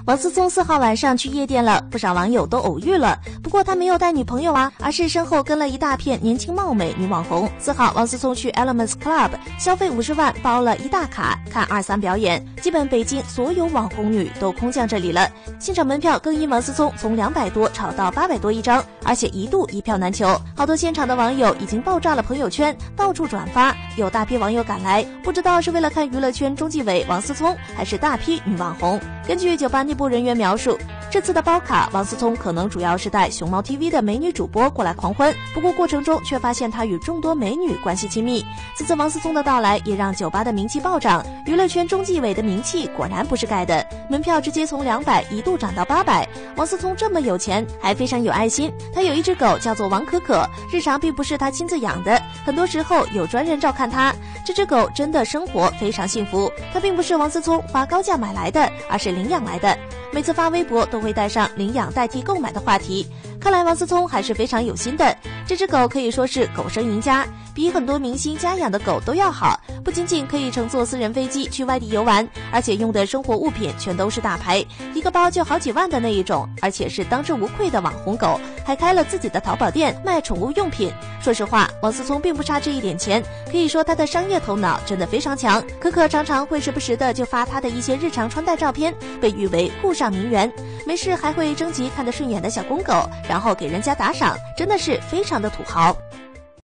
王思聪4号晚上去夜店了，不少网友都偶遇了。不过他没有带女朋友啊，而是身后跟了一大片年轻貌美女网红。4号，王思聪去 Elements Club 消费50万，包了一大卡看23表演，基本北京所有网红女都空降这里了。现场门票更因王思聪从200多炒到800多一张，而且一度一票难求。好多现场的网友已经爆炸了朋友圈，到处转发，有大批网友赶来，不知道是为了看娱乐圈中纪委王思聪，还是大批女网红。根据酒吧内部人员描述，这次的包卡，王思聪可能主要是带熊猫 TV 的美女主播过来狂欢，不过过程中却发现他与众多美女关系亲密。此次王思聪的到来也让酒吧的名气暴涨，娱乐圈中纪委的名气果然不是盖的，门票直接从200一度涨到800。王思聪这么有钱，还非常有爱心，他有一只狗叫做王可可，日常并不是他亲自养的，很多时候有专人照看他。这只狗真的生活非常幸福，它并不是王思聪花高价买来的，而是领养来的。每次发微博都会带上领养代替购买的话题，看来王思聪还是非常有心的。这只狗可以说是狗生赢家，比很多明星家养的狗都要好，不仅仅可以乘坐私人飞机去外地游玩，而且用的生活物品全都是大牌，一个包就好几万的那一种，而且是当之无愧的网红狗，还开了自己的淘宝店卖宠物用品。说实话，王思聪并不差这一点钱，可以说他的商业头脑真的非常强。可可常常会时不时的就发他的一些日常穿戴照片，被誉为沪上名媛，没事还会征集看得顺眼的小公狗，然后给人家打赏，真的是非常的土豪。